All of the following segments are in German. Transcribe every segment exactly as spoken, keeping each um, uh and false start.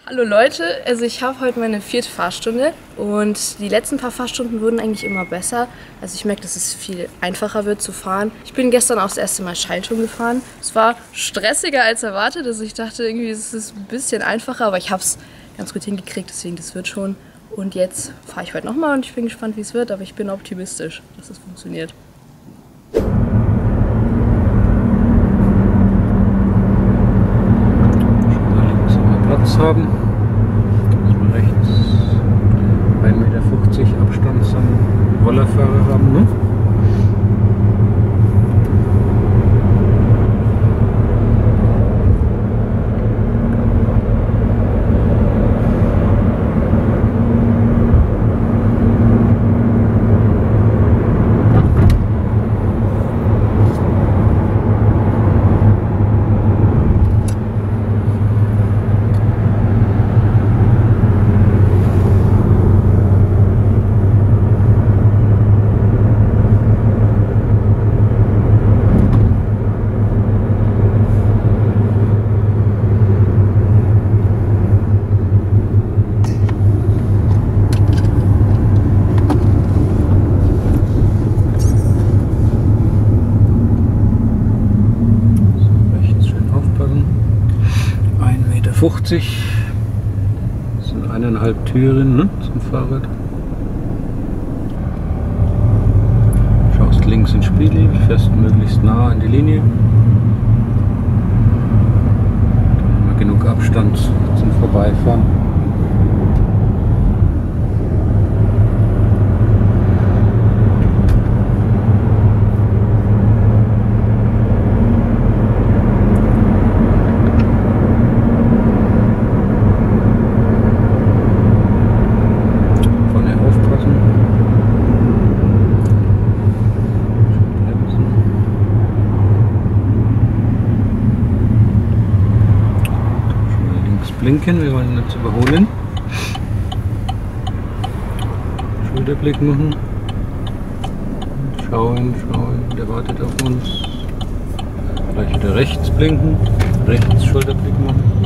Hallo Leute, also ich habe heute meine vierte Fahrstunde und die letzten paar Fahrstunden wurden eigentlich immer besser. Also ich merke, dass es viel einfacher wird zu fahren. Ich bin gestern auch das erste Mal Schaltung gefahren. Es war stressiger als erwartet, also ich dachte irgendwie, es ist ein bisschen einfacher, aber ich habe es ganz gut hingekriegt, deswegen das wird schon. Und jetzt fahre ich heute nochmal und ich bin gespannt, wie es wird, aber ich bin optimistisch, dass es funktioniert. Platz haben, dass wir rechts ein Meter fünfzig Abstand zum Rollerfahrer haben. Ne? fünfzig, das sind eineinhalb Türen, ne, zum Fahrrad. Schaust links in den Spiegel, fährst möglichst nah an die Linie. Dann haben wir genug Abstand zum Vorbeifahren. Blinken, wir wollen jetzt überholen. Schulterblick machen. Schauen, schauen, der wartet auf uns. Gleich wieder rechts blinken, rechts Schulterblick machen.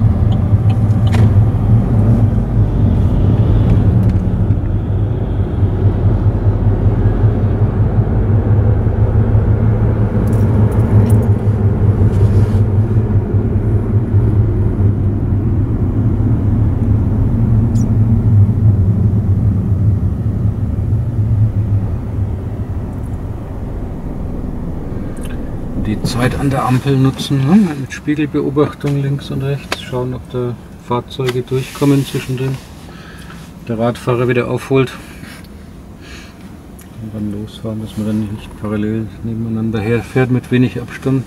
Die Zeit an der Ampel nutzen, ne? Mit Spiegelbeobachtung links und rechts, schauen, ob da Fahrzeuge durchkommen zwischendrin, der Radfahrer wieder aufholt und dann losfahren, dass man dann nicht parallel nebeneinander herfährt mit wenig Abstand.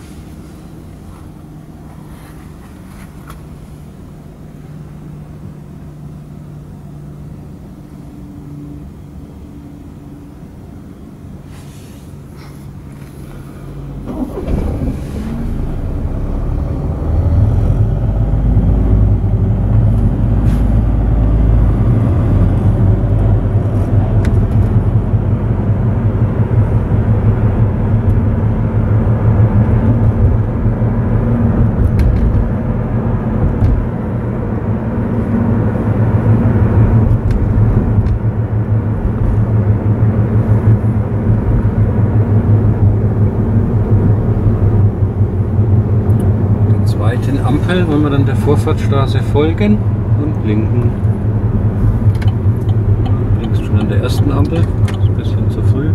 Ampel wollen wir dann der Vorfahrtsstraße folgen und blinken. Du blinkst schon an der ersten Ampel, das ist ein bisschen zu früh.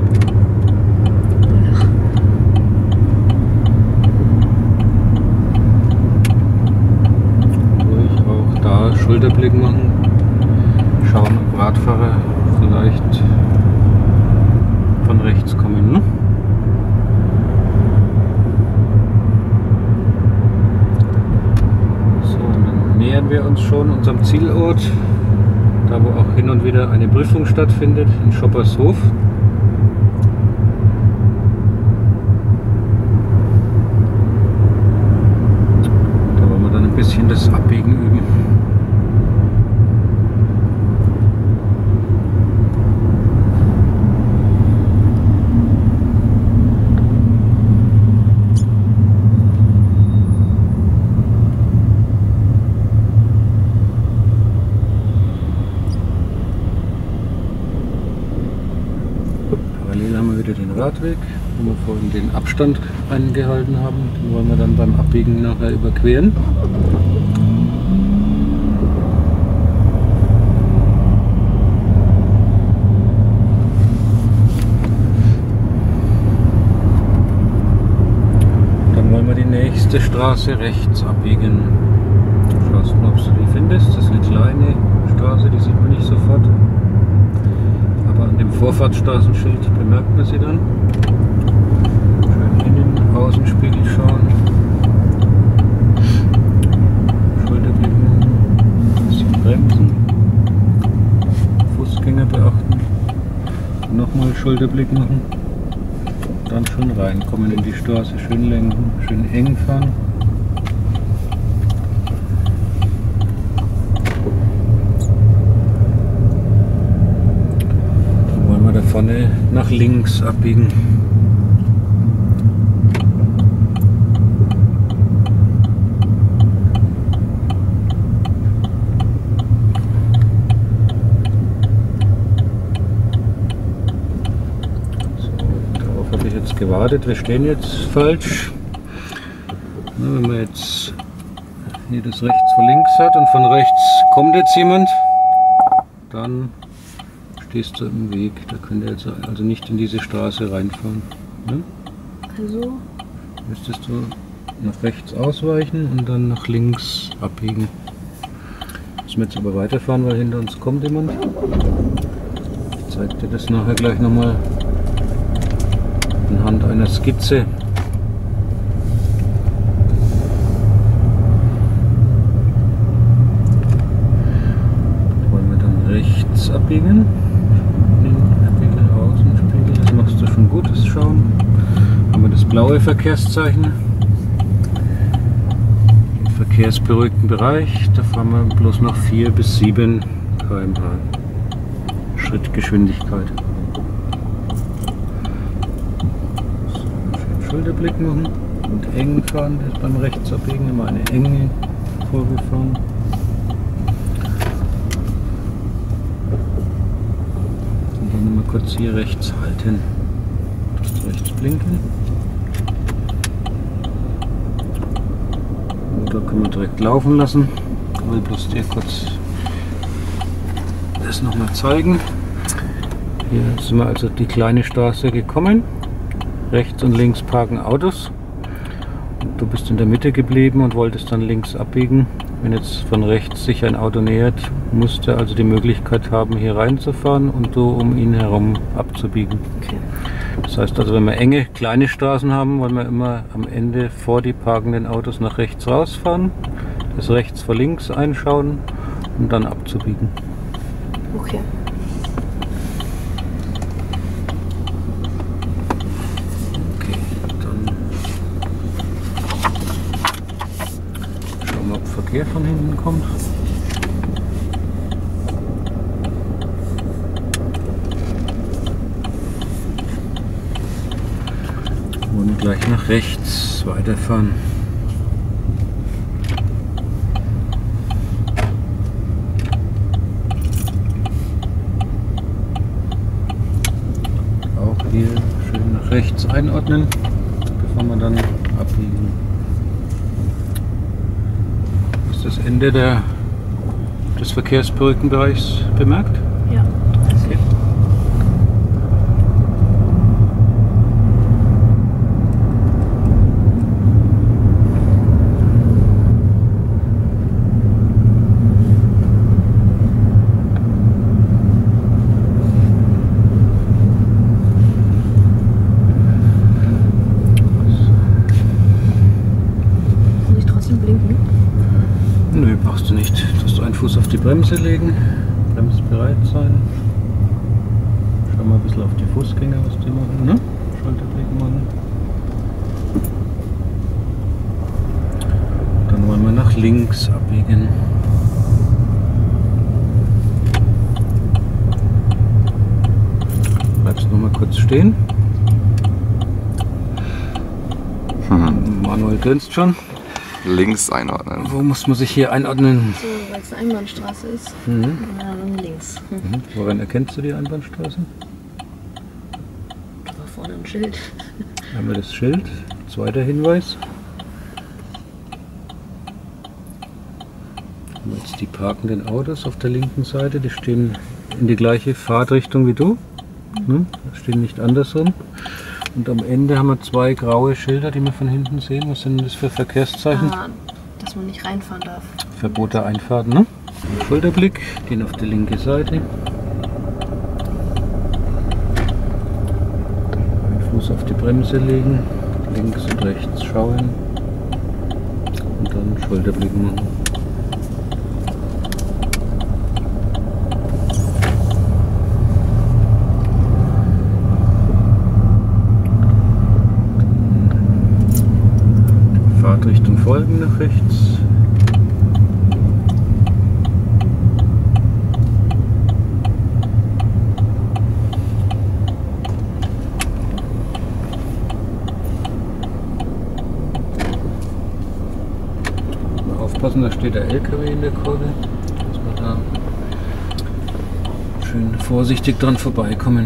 Ruhig auch da Schulterblick machen, schauen, ob Radfahrer vielleicht von rechts kommen. Ne? Nähern wir uns schon unserem Zielort, da wo auch hin und wieder eine Prüfung stattfindet, in Schoppershof. Da wollen wir dann ein bisschen das Abbiegen üben. Radweg, wo wir vorhin den Abstand eingehalten haben. Den wollen wir dann beim Abbiegen nachher überqueren. Dann wollen wir die nächste Straße rechts abbiegen. Schaust mal, ob du die findest. Das ist eine kleine Straße, die sieht man nicht sofort. Aber an dem Vorfahrtsstraßenschild bemerkt man sie dann. Schön innen, Außenspiegel schauen. Schulterblick machen. Ein bisschen bremsen. Fußgänger beachten. Nochmal Schulterblick machen. Dann schon reinkommen in die Straße. Schön lenken, schön eng fahren. Vorne nach links abbiegen. So, darauf habe ich jetzt gewartet. Wir stehen jetzt falsch. Na, wenn man jetzt hier das rechts vor links hat und von rechts kommt jetzt jemand, dann stehst du im Weg, da könnt ihr jetzt also nicht in diese Straße reinfahren. Ne? Also? Müsstest du nach rechts ausweichen und dann nach links abbiegen. Müssen wir jetzt aber weiterfahren, weil hinter uns kommt jemand. Ich zeige dir das nachher gleich nochmal anhand einer Skizze. Wollen wir dann rechts abbiegen. Das machst du schon gut, das Schauen. Haben wir das blaue Verkehrszeichen. Im verkehrsberuhigten Bereich, da fahren wir bloß noch vier bis sieben Kilometer pro Stunde. Schrittgeschwindigkeit. So, schön Schulterblick machen und eng fahren. Das ist beim Rechtsabbiegen immer eine enge Kurve fahren. Mal kurz hier rechts halten. Rechts blinken. Oder können wir direkt laufen lassen. Ich will bloß dir kurz das nochmal zeigen. Hier sind wir also die kleine Straße gekommen. Rechts und links parken Autos. Und du bist in der Mitte geblieben und wolltest dann links abbiegen. Wenn jetzt von rechts sich ein Auto nähert, musst du also die Möglichkeit haben, hier reinzufahren und du um ihn herum abzubiegen. Okay. Das heißt also, wenn wir enge, kleine Straßen haben, wollen wir immer am Ende vor die parkenden Autos nach rechts rausfahren, das rechts vor links einschauen und dann abzubiegen. Okay. Okay, dann schauen wir, ob Verkehr von hinten kommt. Und gleich nach rechts weiterfahren. Auch hier schön nach rechts einordnen, bevor wir dann abbiegen. Ist das Ende der, des verkehrsberuhigten Bereichs bemerkt? Ja. Okay. Nö, brauchst du nicht. Du musst einen Fuß auf die Bremse legen, bremsbereit sein. Schau mal ein bisschen auf die Fußgänger, was die machen, ne? Schulterblick machen. Dann wollen wir nach links abbiegen. Bleibst noch mal kurz stehen. Hm. Manuel grinst schon. Links einordnen. Wo muss man sich hier einordnen? So, weil es eine Einbahnstraße ist. Mhm. Und dann links. Hm. Mhm. Woran erkennst du die Einbahnstraße? Da vorne gerade ein Schild. Dann haben wir das Schild, zweiter Hinweis. Dann haben wir jetzt die parkenden Autos auf der linken Seite, die stehen in die gleiche Fahrtrichtung wie du. Ne? Die stehen nicht andersrum. Und am Ende haben wir zwei graue Schilder, die wir von hinten sehen. Was sind das für Verkehrszeichen? Ah, dass man nicht reinfahren darf. Verbot der Einfahrt, ne? Schulterblick, gehen auf die linke Seite. Den Fuß auf die Bremse legen, links und rechts schauen und dann Schulterblick machen. Fahrtrichtung folgen nach rechts. Aufpassen, da steht der L K W in der Kurve, dass wir da schön vorsichtig dran vorbeikommen.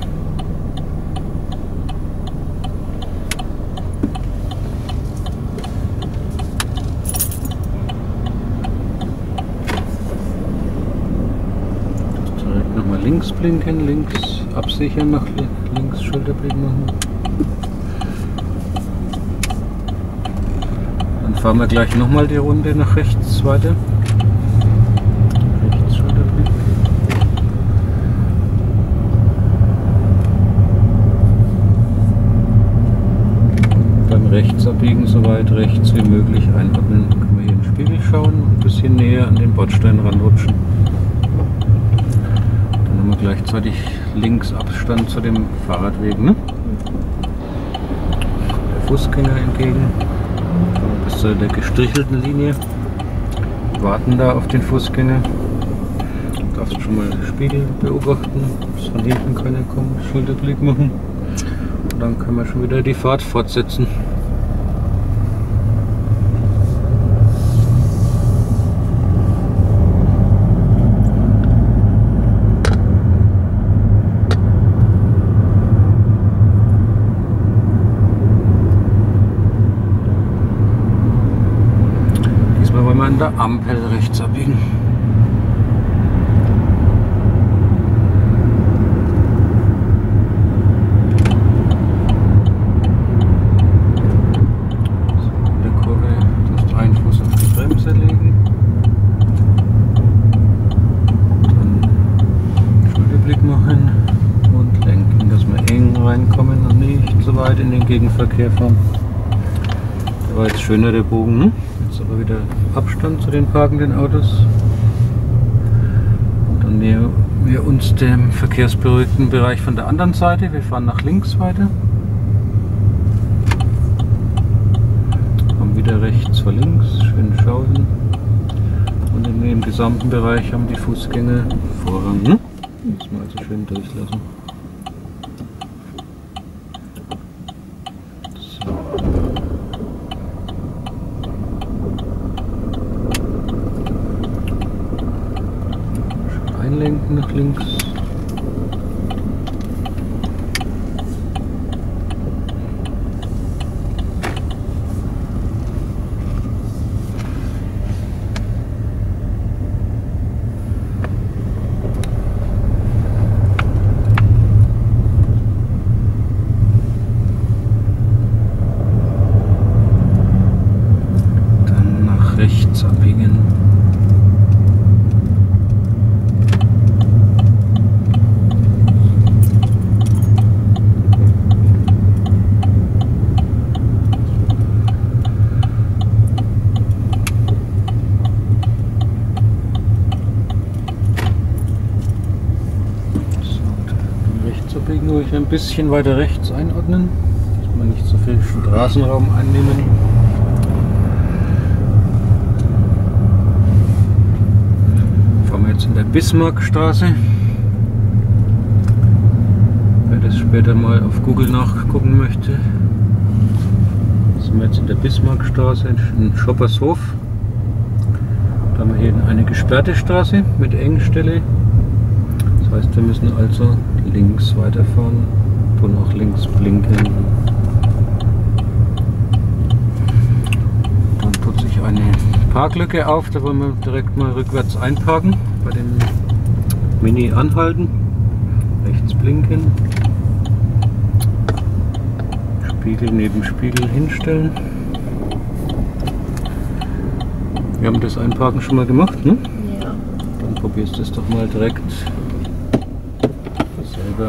Direkt nochmal links blinken, links absichern, nach links Schulterblick machen. Fahren wir gleich nochmal die Runde nach rechts weiter. Rechts Schulterblick. Beim Rechtsabbiegen so weit rechts wie möglich einordnen. Dann können wir hier in den Spiegel schauen und ein bisschen näher an den Bordstein ranrutschen. Dann haben wir gleichzeitig links Abstand zu dem Fahrradweg. Ne? Der Fußgänger entgegen. Bis zu der gestrichelten Linie. Wir warten da auf den Fußgänger. Du darfst schon mal den Spiegel beobachten, bis von hinten keiner kommt, Schulterblick machen. Und dann können wir schon wieder die Fahrt fortsetzen. An der Ampel rechts abbiegen. So, in der Kurve tust du einen Fuß auf die Bremse legen. Dann Schulterblick machen und lenken, dass wir eng reinkommen und nicht so weit in den Gegenverkehr fahren. Der war jetzt schöner der Bogen, ne? Jetzt aber wieder Abstand zu den parkenden Autos. Und dann nähern wir uns dem verkehrsberuhigten Bereich von der anderen Seite. Wir fahren nach links weiter. Haben wieder rechts vor links, schön schauen. Und in dem gesamten Bereich haben die Fußgänger Vorrang. Ne? Müssen wir also schön durchlassen. Einlenken nach links. Dann nach rechts abbiegen. Ruhig ein bisschen weiter rechts einordnen, dass wir nicht so viel Straßenraum einnehmen. Fahren wir jetzt in der Bismarckstraße. Wer das später mal auf Google nachgucken möchte. Sind wir jetzt in der Bismarckstraße in Schoppershof. Da haben wir hier eine gesperrte Straße mit Engstelle. Das heißt, wir müssen also links weiterfahren. Und auch links blinken. Dann tut sich eine Parklücke auf, da wollen wir direkt mal rückwärts einparken. Bei dem Mini anhalten, rechts blinken, Spiegel neben Spiegel hinstellen. Wir haben das Einparken schon mal gemacht, ne? Ja. Dann probierst du es doch mal direkt selber.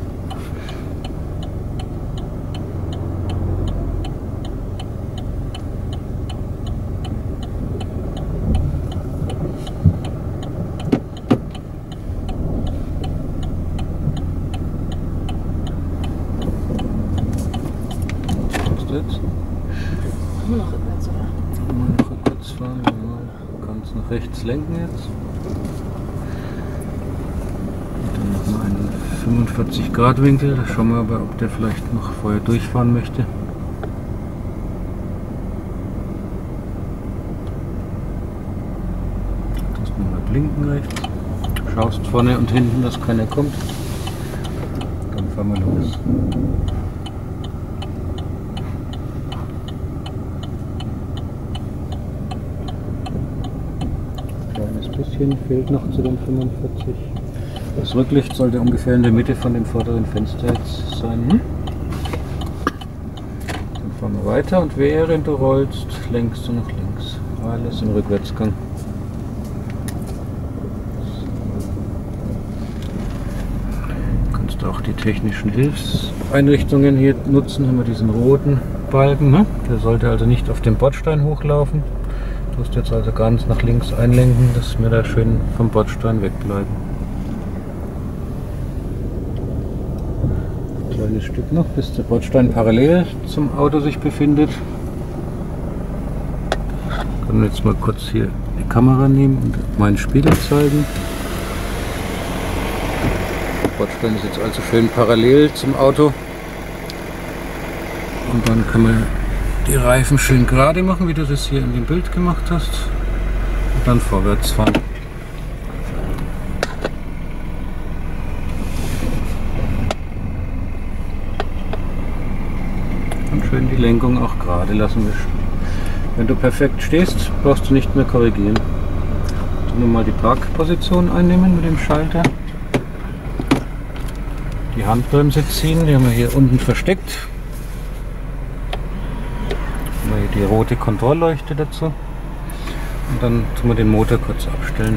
Jetzt. Nur noch rückwärts, oder? Mal noch rückwärts fahren, ja. Du kannst nach rechts lenken jetzt. Und dann noch mal einen fünfundvierzig Grad Winkel. Da schauen wir aber, ob der vielleicht noch vorher durchfahren möchte. Du musst mal blinken rechts. Schaust vorne und hinten, dass keiner kommt. Dann fahren wir los. Bisschen fehlt noch zu den fünfundvierzig. Das Rücklicht sollte ungefähr in der Mitte von dem vorderen Fenster jetzt sein. Hm? Dann fahren wir weiter und während du rollst, lenkst du nach links. Alles im Rückwärtsgang. Du kannst auch die technischen Hilfseinrichtungen hier nutzen. Haben wir diesen roten Balken. Ne? Der sollte also nicht auf den Bordstein hochlaufen. Du musst jetzt also ganz nach links einlenken, dass wir da schön vom Bordstein wegbleiben. Ein kleines Stück noch, bis der Bordstein parallel zum Auto sich befindet. Ich kann jetzt mal kurz hier die Kamera nehmen und meinen Spiegel zeigen. Der Bordstein ist jetzt also schön parallel zum Auto. Und dann kann man die Reifen schön gerade machen, wie du das hier in dem Bild gemacht hast. Und dann vorwärts fahren. Und schön die Lenkung auch gerade lassen. Wenn du perfekt stehst, brauchst du nicht mehr korrigieren. Du nur mal die Parkposition einnehmen mit dem Schalter. Die Handbremse ziehen, die haben wir hier unten versteckt. Die rote Kontrollleuchte dazu und dann tun wir den Motor kurz abstellen.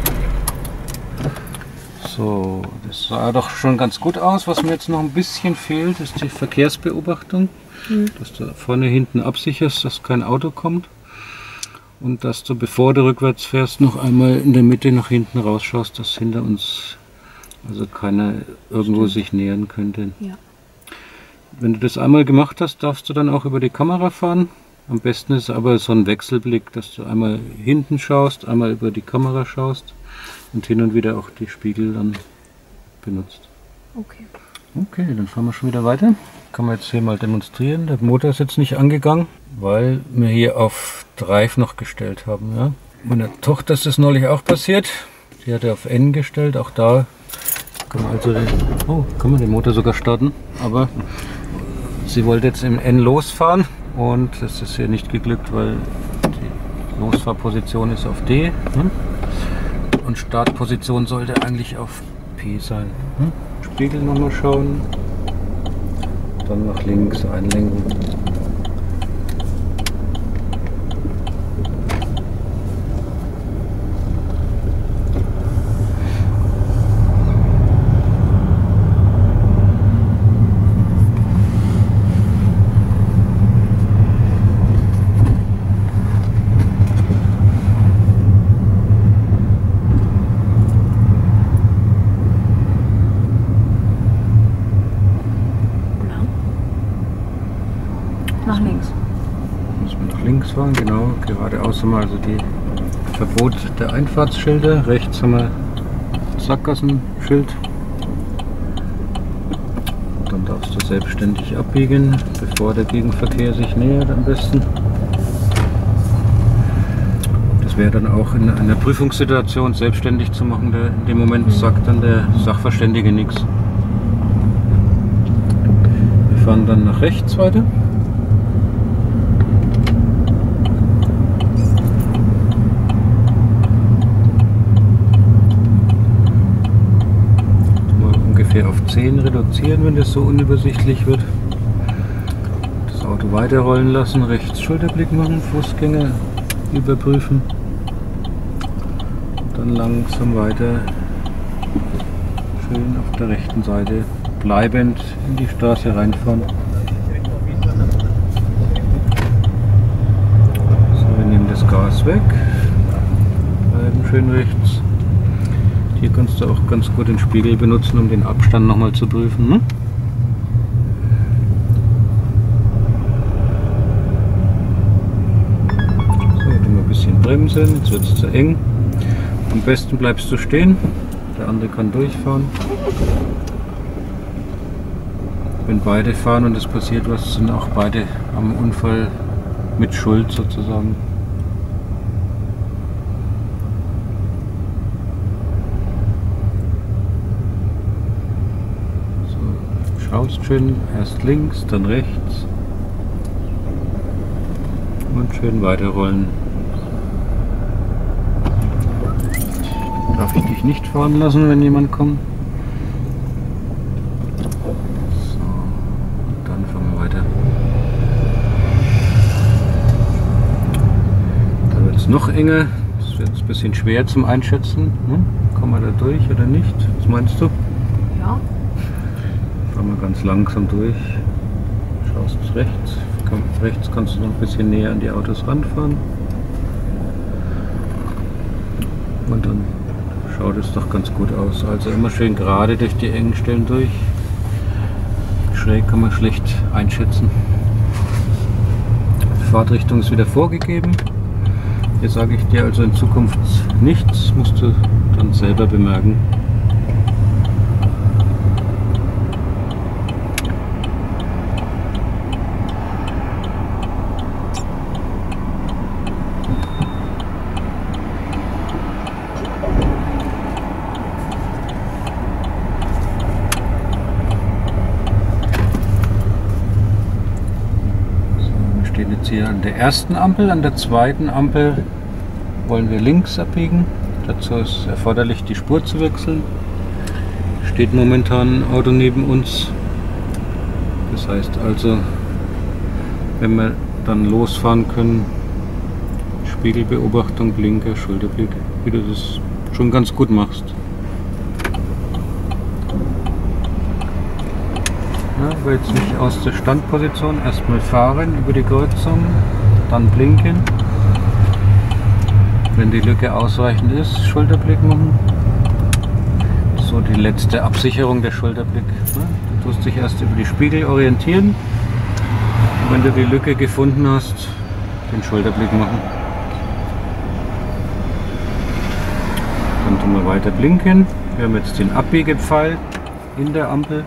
So, das sah doch schon ganz gut aus. Was mir jetzt noch ein bisschen fehlt, ist die Verkehrsbeobachtung, mhm. dass du vorne hinten absicherst, dass kein Auto kommt und dass du, bevor du rückwärts fährst, noch einmal in der Mitte nach hinten rausschaust, dass hinter uns also keiner irgendwo Stimmt. sich nähern könnte. Ja. Wenn du das einmal gemacht hast, darfst du dann auch über die Kamera fahren. Am besten ist aber so ein Wechselblick, dass du einmal hinten schaust, einmal über die Kamera schaust und hin und wieder auch die Spiegel dann benutzt. Okay. Okay, dann fahren wir schon wieder weiter. Kann man jetzt hier mal demonstrieren. Der Motor ist jetzt nicht angegangen, weil wir hier auf Drive noch gestellt haben. Ja? Meiner Tochter ist das neulich auch passiert. Die hatte auf N gestellt. Auch da kann man also den, oh, kann man den Motor sogar starten. Aber sie wollte jetzt im N losfahren. Und das ist hier nicht geglückt, weil die Losfahrposition ist auf D. Hm? Und Startposition sollte eigentlich auf P sein. Hm? Spiegel nochmal schauen. Dann nach links einlenken. Nach links. Müssen wir nach links fahren, genau. Geradeaus haben wir also die Verbot der Einfahrtsschilder. Rechts haben wir Sackgassenschild. Dann darfst du selbstständig abbiegen, bevor der Gegenverkehr sich nähert am besten. Das wäre dann auch in einer Prüfungssituation selbstständig zu machen. In dem Moment sagt dann der Sachverständige nichts. fahren dann nach rechts weiter. Mal ungefähr auf zehn reduzieren, wenn das so unübersichtlich wird. Das Auto weiterrollen lassen, rechts Schulterblick machen, Fußgänger überprüfen. Dann langsam weiter, schön auf der rechten Seite bleibend in die Straße reinfahren. So, wir nehmen das Gas weg, bleiben schön rechts. Hier kannst du auch ganz gut den Spiegel benutzen, um den Abstand nochmal zu prüfen. Ne? So, tun wir ein bisschen bremsen, jetzt wird es zu eng. Am besten bleibst du stehen, der andere kann durchfahren. Wenn beide fahren und es passiert was, sind auch beide am Unfall mit Schuld sozusagen. So, schaust schön, erst links, dann rechts und schön weiterrollen. Darf ich dich nicht fahren lassen, wenn jemand kommt? Noch enger, das wird ein bisschen schwer zum Einschätzen. Hm? Kommen wir da durch oder nicht? Was meinst du? Ja. Fahren wir ganz langsam durch. Schaust rechts. Komm, rechts kannst du noch ein bisschen näher an die Autos ranfahren. Und dann schaut es doch ganz gut aus. Also immer schön gerade durch die engen Stellen durch. Schräg kann man schlecht einschätzen. Die Fahrtrichtung ist wieder vorgegeben. Hier sage ich dir also in Zukunft nichts, musst du dann selber bemerken. So, wir stehen jetzt hier an der ersten Ampel, an der zweiten Ampel wollen wir links abbiegen. Dazu ist erforderlich, die Spur zu wechseln. Steht momentan ein Auto neben uns. Das heißt also, wenn wir dann losfahren können, Spiegelbeobachtung, Blinker, Schulterblick, wie du das schon ganz gut machst. Ja, aber jetzt nicht aus der Standposition, erstmal fahren über die Kreuzung, dann blinken. Wenn die Lücke ausreichend ist, Schulterblick machen. So die letzte Absicherung der Schulterblick. Du tust dich erst über die Spiegel orientieren. Und wenn du die Lücke gefunden hast, den Schulterblick machen. Dann tun wir weiter blinken. Wir haben jetzt den Abbiegepfeil in der Ampel.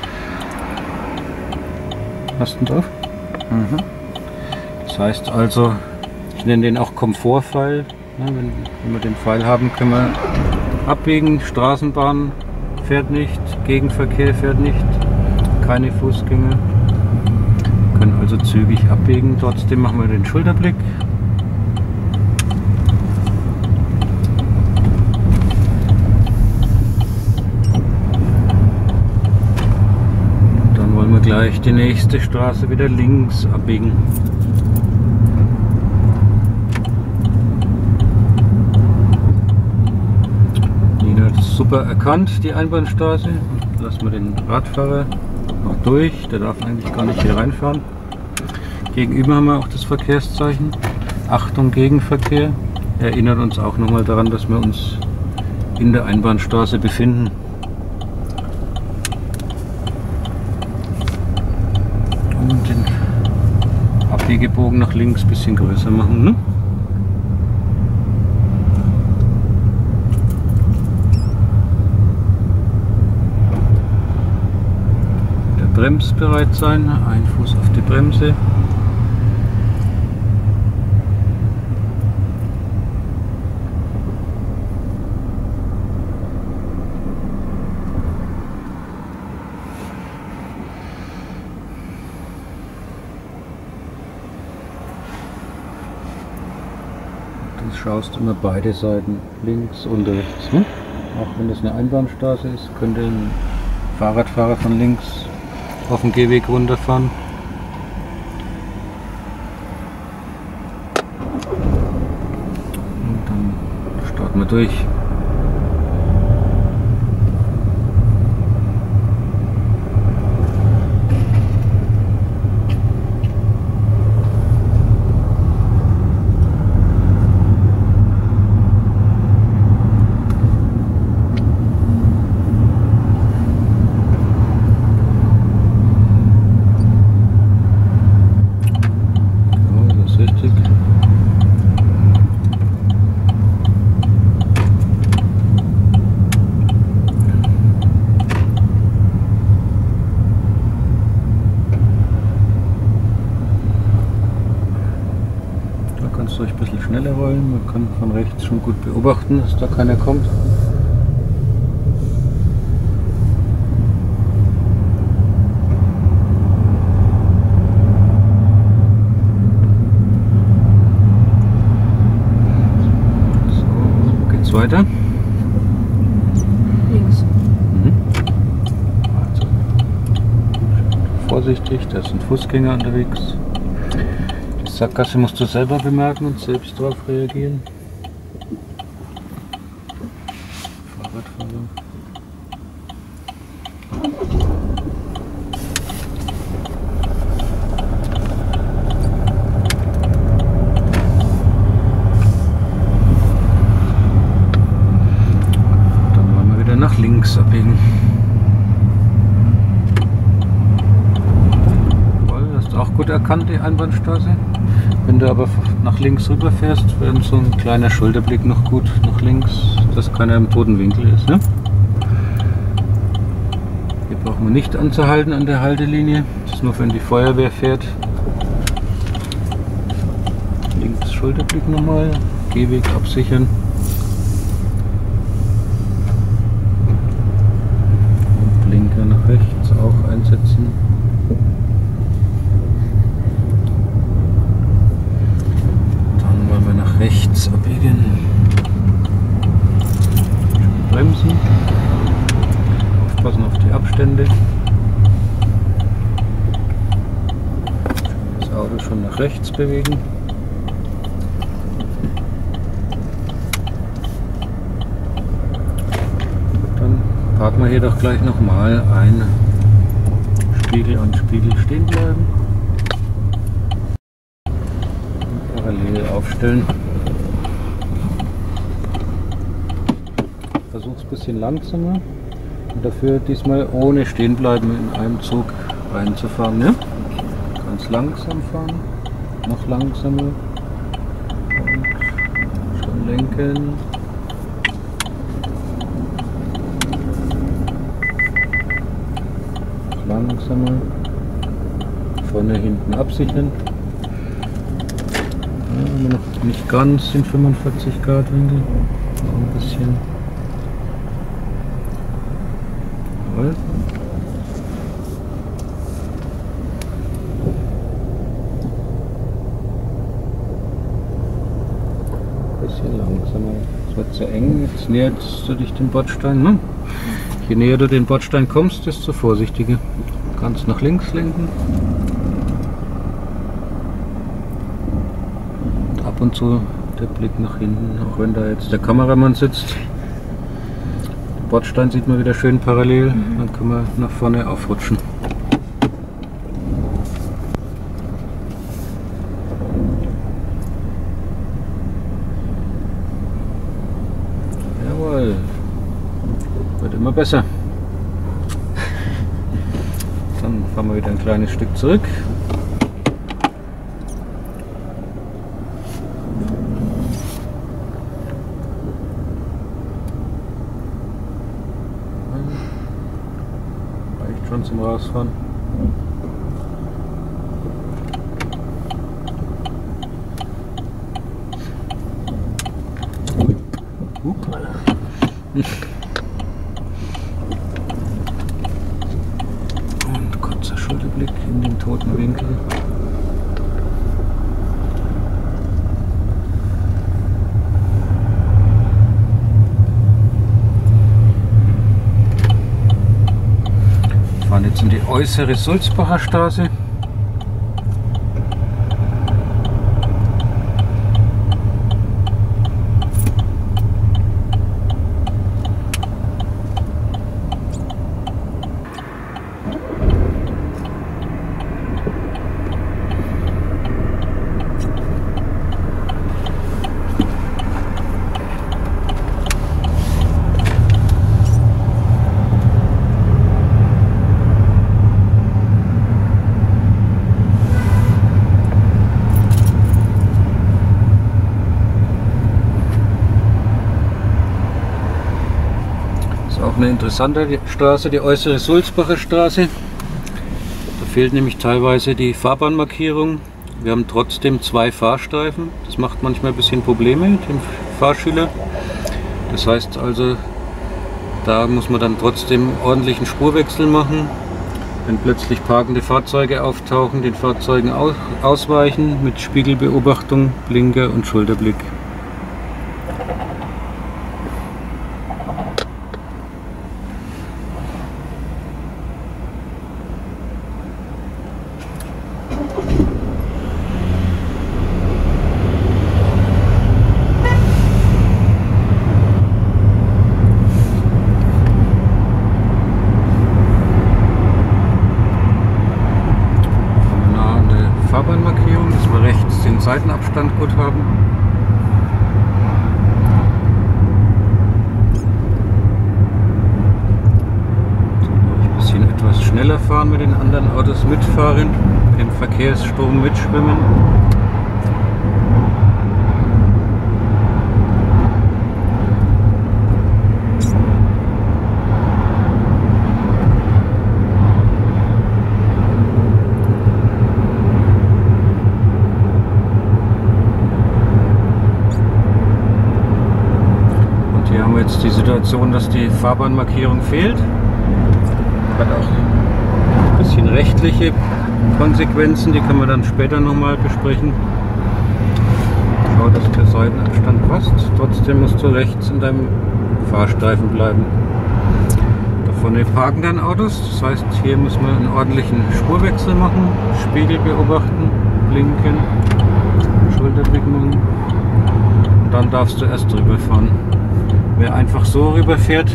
Hast du ihn drauf? Mhm. Das heißt also, ich nenne den auch Komfortpfeil. Ja, wenn, wenn wir den Pfeil haben, können wir abbiegen. Straßenbahn fährt nicht, Gegenverkehr fährt nicht, keine Fußgänger. Wir können also zügig abbiegen. Trotzdem machen wir den Schulterblick. Und dann wollen wir gleich die nächste Straße wieder links abbiegen. Super erkannt, die Einbahnstraße. Lassen wir den Radfahrer noch durch, der darf eigentlich gar nicht hier reinfahren. Gegenüber haben wir auch das Verkehrszeichen. Achtung, Gegenverkehr. Erinnert uns auch nochmal daran, dass wir uns in der Einbahnstraße befinden. Und den Abbiegebogen nach links ein bisschen größer machen. Ne? Bremsbereit sein, ein Fuß auf die Bremse. schaust immer beide Seiten, links und rechts. Hm? Auch wenn das eine Einbahnstraße ist, könnte ein Fahrradfahrer von links auf den Gehweg runterfahren. Und dann starten wir durch. Ruhig ein bisschen schneller rollen, man kann von rechts schon gut beobachten, dass da keiner kommt. So, geht's weiter? Links. Mhm. Also, vorsichtig, da sind Fußgänger unterwegs. Sackgasse musst du selber bemerken und selbst darauf reagieren. Fahrradfahrer. Dann wollen wir wieder nach links abbiegen. Jawohl, hast du auch gut erkannt, die Einbahnstraße. Wenn du aber nach links rüber fährst, wäre so ein kleiner Schulterblick noch gut nach links, dass keiner im toten Winkel ist. Ne? Hier brauchen wir nicht anzuhalten an der Haltelinie. Das ist nur, wenn die Feuerwehr fährt. Links Schulterblick nochmal, Gehweg absichern. Und Blinker nach rechts auch einsetzen. Rechts abbiegen. Bremsen. Aufpassen auf die Abstände. Das Auto schon nach rechts bewegen. Dann parken wir hier doch gleich nochmal ein. Spiegel an Spiegel stehen bleiben. Und parallel aufstellen. Versuch's ein bisschen langsamer und dafür diesmal ohne stehen bleiben in einem Zug reinzufahren. Ne? Ganz langsam fahren, noch langsamer und schon lenken. Langsamer, vorne hinten absichern. Ja, noch nicht ganz in fünfundvierzig Grad Winkel, noch ein bisschen. Bisschen langsamer. Es wird zu eng, jetzt näherst du dich dem Bordstein. Ne? Je näher du den Bordstein kommst, desto vorsichtiger. Du kannst nach links lenken. Und ab und zu der Blick nach hinten, auch wenn da jetzt der Kameramann sitzt. Bordstein sieht man wieder schön parallel, mhm. Dann können wir nach vorne aufrutschen. Jawohl, wird immer besser. Dann fahren wir wieder ein kleines Stück zurück. Schon zum Rausfahren. Und kurzer Schulterblick in den toten Winkel. Wir fahren jetzt in die äußere Sulzbacher Straße. Eine interessante Straße, die äußere Sulzbacher Straße. Da fehlt nämlich teilweise die Fahrbahnmarkierung. Wir haben trotzdem zwei Fahrstreifen. Das macht manchmal ein bisschen Probleme dem Fahrschüler. Das heißt also, da muss man dann trotzdem ordentlichen Spurwechsel machen. Wenn plötzlich parkende Fahrzeuge auftauchen, den Fahrzeugen ausweichen mit Spiegelbeobachtung, Blinker und Schulterblick. Fahrbahnmarkierung, dass wir rechts den Seitenabstand gut haben. Ein bisschen etwas schneller fahren, mit den anderen Autos mitfahren, mit dem Verkehrsstrom mitschwimmen. Jetzt die Situation, dass die Fahrbahnmarkierung fehlt. Hat auch ein bisschen rechtliche Konsequenzen, die können wir dann später nochmal besprechen. Schau, dass der Seitenabstand passt. Trotzdem musst du rechts in deinem Fahrstreifen bleiben. Da vorne parken dann Autos, das heißt, hier muss man einen ordentlichen Spurwechsel machen, Spiegel beobachten, blinken, Schulterblick machen. Und dann darfst du erst drüber fahren. Wer einfach so rüberfährt,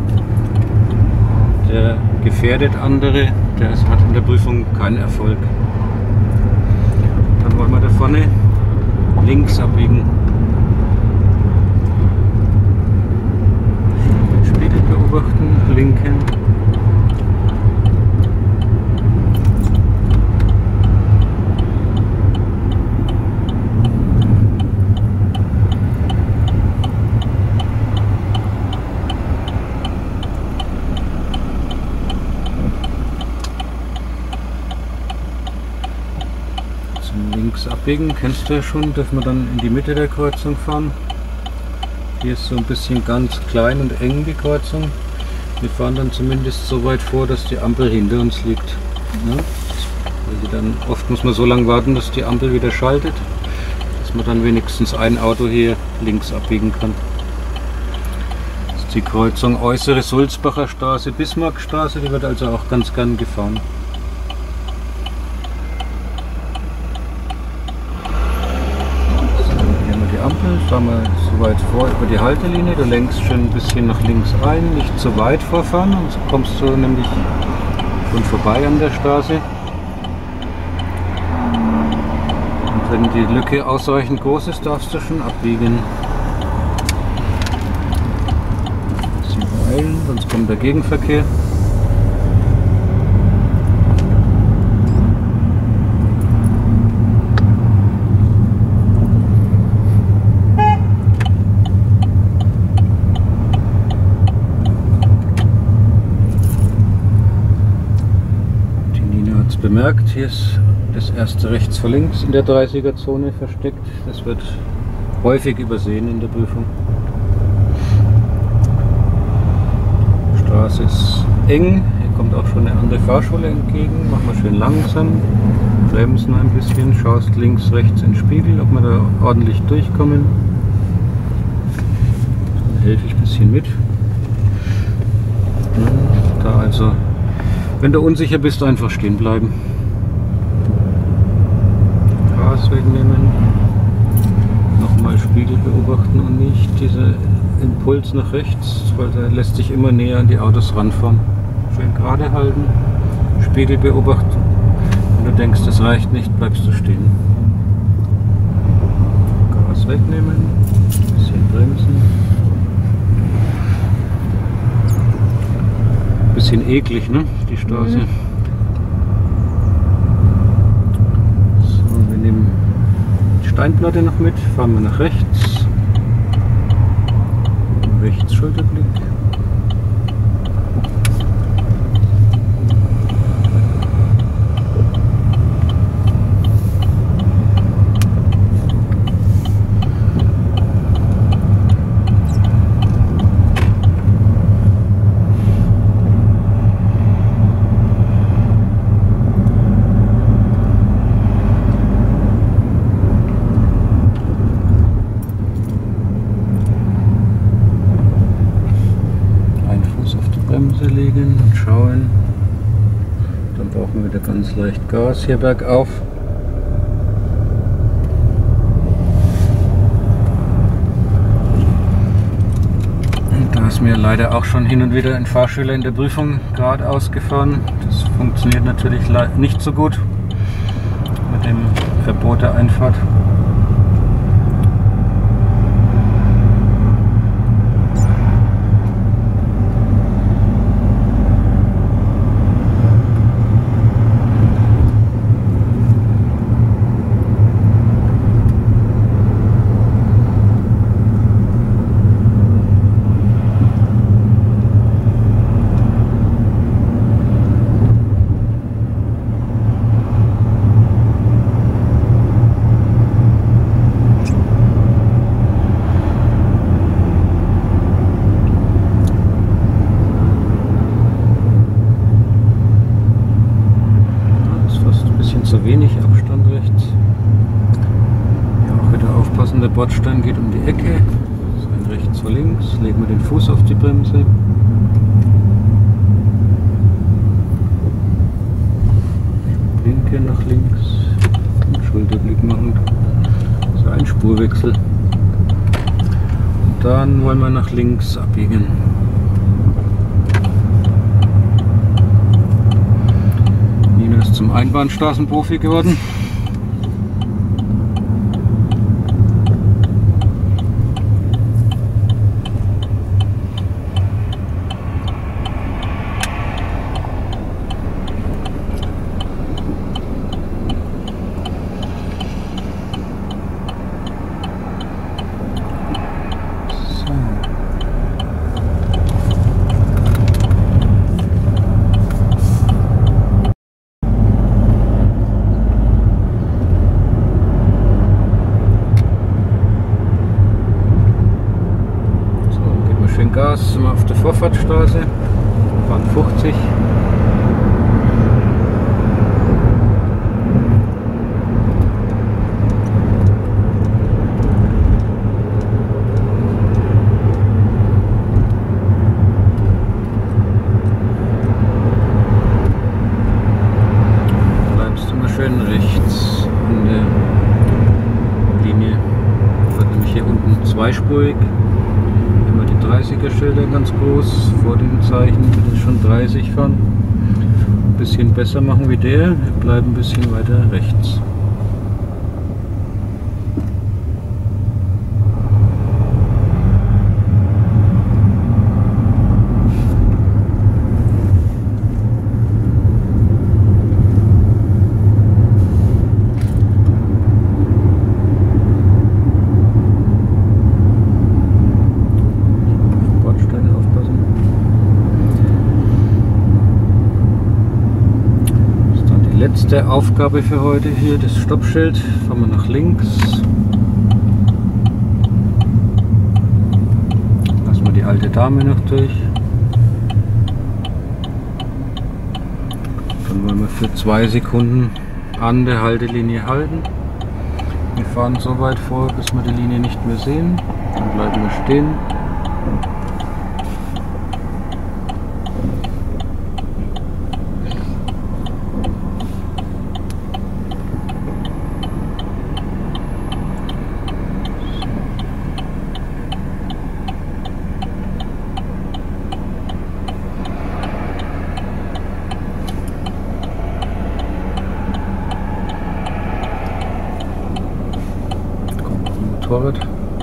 der gefährdet andere, der hat in der Prüfung keinen Erfolg. Dann wollen wir da vorne links abbiegen. Spiegel beobachten, blinken. Links abbiegen, kennst du ja schon, dürfen wir dann in die Mitte der Kreuzung fahren. Hier ist so ein bisschen ganz klein und eng die Kreuzung. Wir fahren dann zumindest so weit vor, dass die Ampel hinter uns liegt. Ja? Also dann, oft muss man so lange warten, dass die Ampel wieder schaltet, dass man dann wenigstens ein Auto hier links abbiegen kann. Das ist die Kreuzung äußere Sulzbacher Straße, Bismarckstraße, die wird also auch ganz gern gefahren. Fahren wir so weit vor über die Haltelinie, du lenkst schon ein bisschen nach links ein, nicht zu weit vorfahren, sonst kommst du nämlich schon vorbei an der Straße. Und wenn die Lücke ausreichend groß ist, darfst du schon abbiegen. Ein bisschen beeilen, sonst kommt der Gegenverkehr. Bemerkt, hier ist das erste rechts vor links in der dreißiger Zone versteckt. Das wird häufig übersehen in der Prüfung. Die Straße ist eng, hier kommt auch schon eine andere Fahrschule entgegen. Machen wir schön langsam, bremsen ein bisschen, schaust links, rechts in den Spiegel, ob wir da ordentlich durchkommen. Dann helfe ich ein bisschen mit. Da also Wenn du unsicher bist, einfach stehen bleiben. Gas wegnehmen. Nochmal Spiegel beobachten und nicht dieser Impuls nach rechts, weil der lässt sich immer näher an die Autos ranfahren. Schön gerade halten, Spiegel beobachten. Wenn du denkst, das reicht nicht, bleibst du stehen. Gas wegnehmen, bisschen bremsen. Bisschen eklig, ne? Die Straße. Mhm. So, wir nehmen die Steinplatte noch mit, fahren wir nach rechts. Rechts Schulterblick. Legen und schauen. Dann brauchen wir wieder ganz leicht Gas hier bergauf. Und da ist mir leider auch schon hin und wieder ein Fahrschüler in der Prüfung geradeaus gefahren. Das funktioniert natürlich nicht so gut mit dem Verbot der Einfahrt. Zu wenig Abstand rechts. Ja, auch wieder aufpassen, der Bordstein geht um die Ecke. So, ein rechts vor links. Legen wir den Fuß auf die Bremse. Linke nach links. Und Schulterblick machen. So, ein Spurwechsel. Und dann wollen wir nach links abbiegen. Ist zum Einbahnstraßenprofi geworden. Gas, sind wir auf der Vorfahrtsstraße, fahren fünfzig. Bleibst immer schön rechts an der Linie. Wird nämlich hier unten zweispurig. dreißiger Schilder ganz groß vor dem Zeichen, bitte schon dreißig fahren. Ein bisschen besser machen wie der, wir bleiben ein bisschen weiter rechts. Letzte Aufgabe für heute hier, das Stoppschild. Fahren wir nach links. Lassen wir die alte Dame noch durch. Dann wollen wir für zwei Sekunden an der Haltelinie halten. Wir fahren so weit vor, bis wir die Linie nicht mehr sehen. Dann bleiben wir stehen. Motorrad.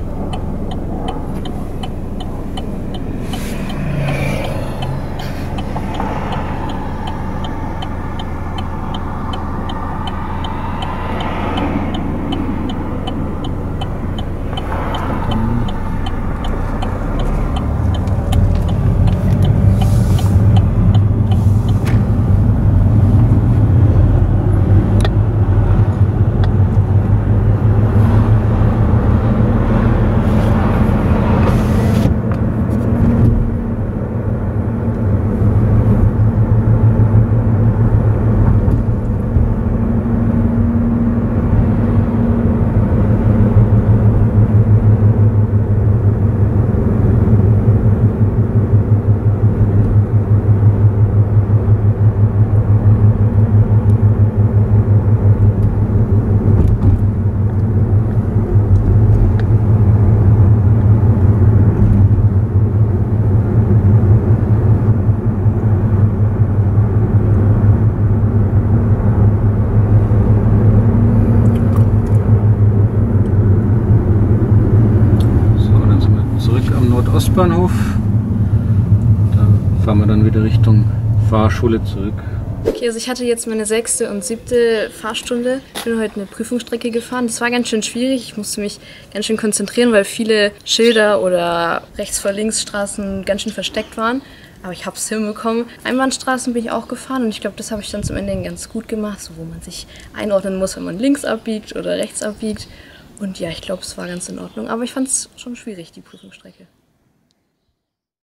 Ostbahnhof. Da fahren wir dann wieder Richtung Fahrschule zurück. Okay, also ich hatte jetzt meine sechste und siebte Fahrstunde. Ich bin heute eine Prüfungsstrecke gefahren. Das war ganz schön schwierig. Ich musste mich ganz schön konzentrieren, weil viele Schilder oder rechts vor links Straßen ganz schön versteckt waren. Aber ich habe es hinbekommen. Einbahnstraßen bin ich auch gefahren und ich glaube, das habe ich dann zum Ende ganz gut gemacht, so wo man sich einordnen muss, wenn man links abbiegt oder rechts abbiegt. Und ja, ich glaube, es war ganz in Ordnung. Aber ich fand es schon schwierig, die Prüfungsstrecke.